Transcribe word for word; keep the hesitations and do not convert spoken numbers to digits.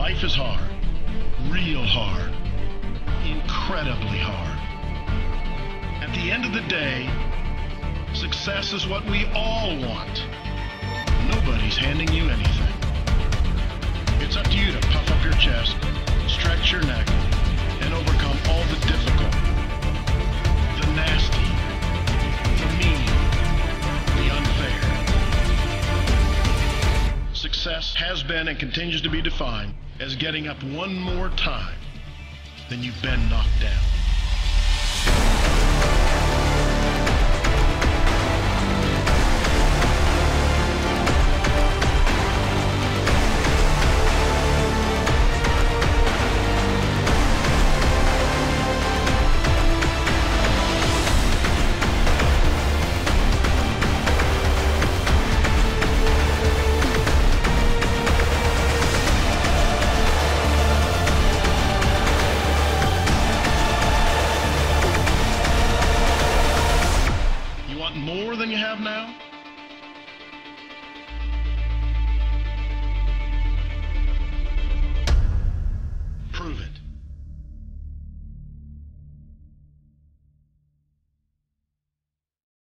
Life is hard. Real hard. Incredibly hard. At the end of the day, success is what we all want. Nobody's handing you anything. It's up to you to puff up your chest, stretch your neck, and overcome all the difficult, the nasty, the mean, the unfair. Success has been and continues to be defined as getting up one more time than you've been knocked down.